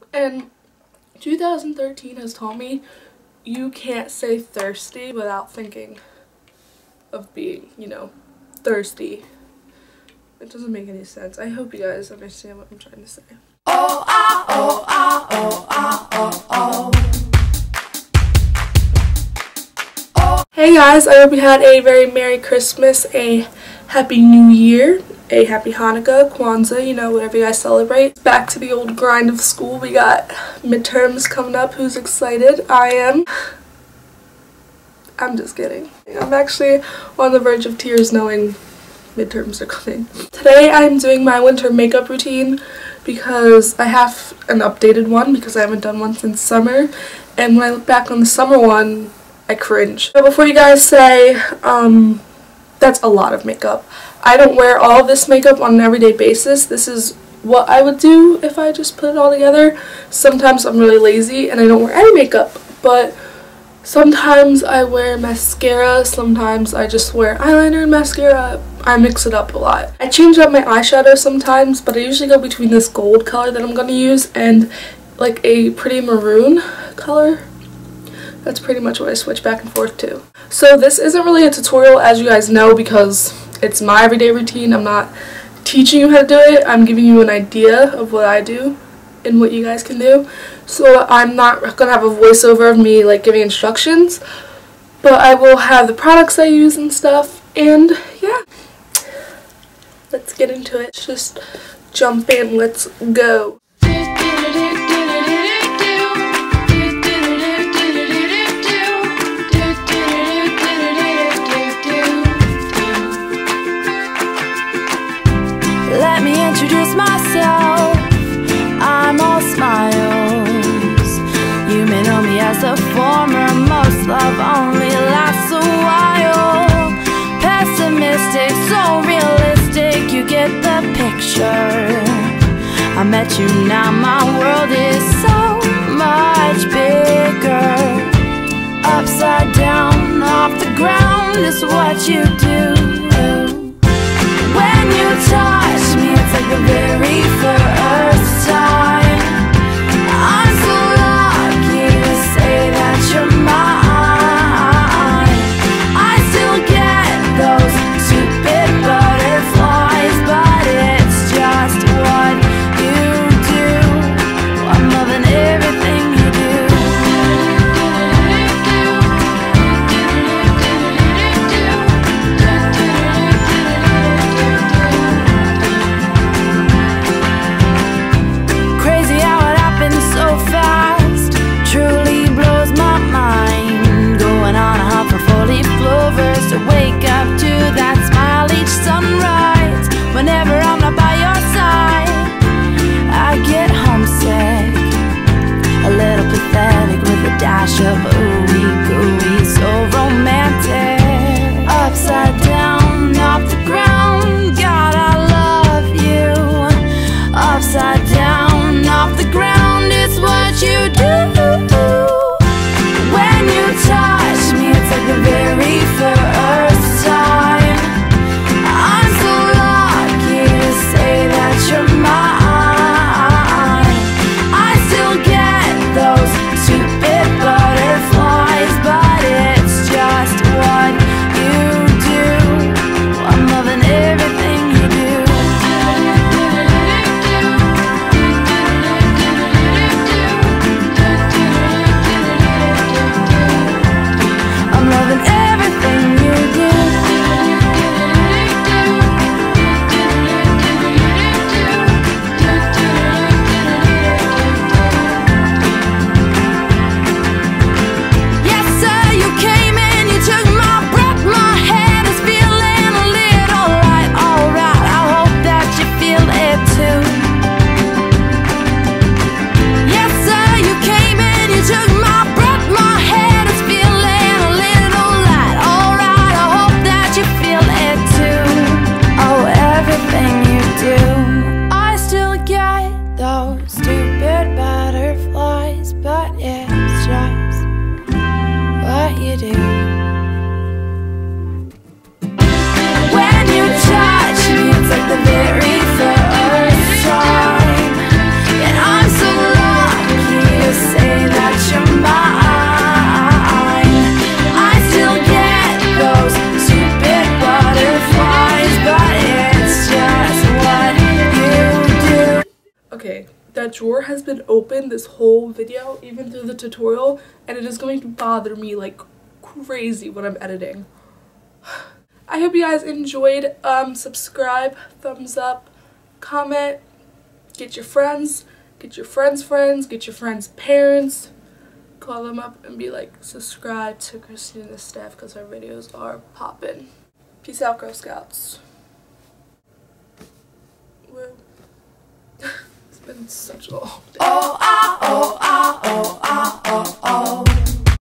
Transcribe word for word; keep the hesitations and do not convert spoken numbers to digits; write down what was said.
And two thousand thirteen has taught me you can't say thirsty without thinking of being, you know, thirsty. It doesn't make any sense. I hope you guys understand what I'm trying to say. Oh, ah, oh, ah, oh, ah, oh, oh. Oh. Hey guys, I hope you had a very Merry Christmas, a Happy New Year, a Happy Hanukkah, Kwanzaa, you know, whatever you guys celebrate. Back to the old grind of school. We got midterms coming up. Who's excited? I am. I'm just kidding. I'm actually on the verge of tears knowing midterms are coming. Today I'm doing my winter makeup routine because I have an updated one because I haven't done one since summer, and when I look back on the summer one, I cringe. So before you guys say, um, that's a lot of makeup. I don't wear all of this makeup on an everyday basis. This is what I would do if I just put it all together. Sometimes I'm really lazy and I don't wear any makeup, but sometimes I wear mascara, sometimes I just wear eyeliner and mascara. I mix it up a lot. I change up my eyeshadow sometimes, but I usually go between this gold color that I'm going to use and like a pretty maroon color. That's pretty much what I switch back and forth to. So this isn't really a tutorial, as you guys know, because it's my everyday routine. I'm not teaching you how to do it. I'm giving you an idea of what I do and what you guys can do. So I'm not going to have a voiceover of me like giving instructions, but I will have the products I use and stuff, and yeah. Let's get into it. Let's just jump in. Let's go. Let me introduce myself. I'm all smiles. You may know me as a former. Most love only lasts a while. Pessimistic, so realistic, you get the picture. I met you, now my world is so much bigger. Upside down, off the ground is what you do. When you touch me, it's like the very first time. I'm so lucky to say that you're mine. I still get those stupid butterflies, but it's just what you do. I'm loving everything you do. Okay, that drawer has been open this whole video, even through the tutorial, and it is going to bother me like crazy when I'm editing. I hope you guys enjoyed. Um, subscribe, thumbs up, comment, get your friends, get your friends' friends, get your friends' parents, call them up and be like, subscribe to Christina Steph because her videos are poppin'. Peace out, Girl Scouts. Woo. It's been such a long day. Oh, ah, oh, ah, oh, ah, oh, oh.